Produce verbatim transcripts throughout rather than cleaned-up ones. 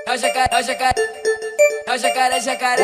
É o jacaré, é o jacaré, é o jacaré, jacaré.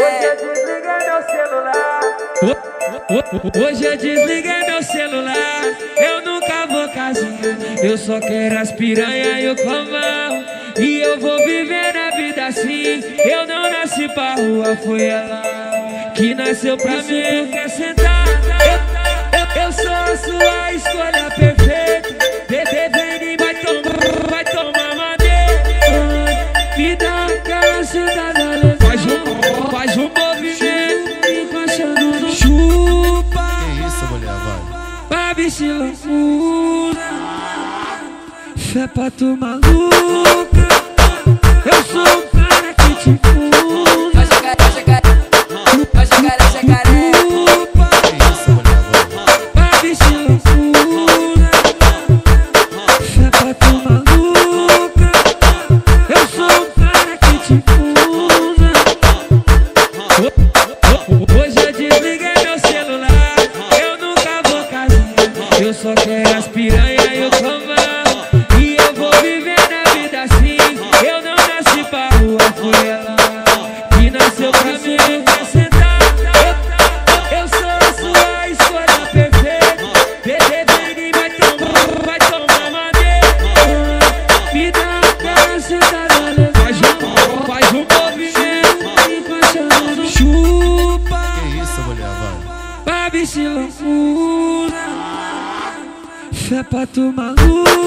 Hoje eu desliguei meu celular. Hoje eu desliguei meu celular. Eu nunca vou casar. Eu só quero as piranha e o comão. E eu vou viver a vida assim. Eu não nasci pra rua, foi ela que nasceu pra mim. Quer sentar? Eu, eu, eu sou a sua escolha perfeita. Bebê, vem e vai tomar, vai tomar madeira. Me dá aquela sentada. Faz um, faz um movimento encaixando no chupa. Que isso, mulher, vai. Pra bicho loucura. Fé pra tu maluca. Eu sou o cara que te fura. É o jacaré, é o jacaré, é o jacaré, jacaré. Que isso, mulher, vai. Pra bicho loucura. Fé pra tu maluca. Eu sou o cara que te fura. Hoje eu desliguei meu celular. Eu nunca vou casar. Eu só quero as piranha e o comão. E eu vou viver na vida assim. Eu não nasci pra rua, foi ela que nasceu pra mim. Quer sentar? Eu, eu sou a sua escolha perfeita. Bebê, vem e vai tomar, vai tomar madeira. Me dá aquela sentada. Faz um, faz um movimento encaixando no chupa. Que isso, mulher, vai. Pra bicho loucura. Fé pra tu maluca.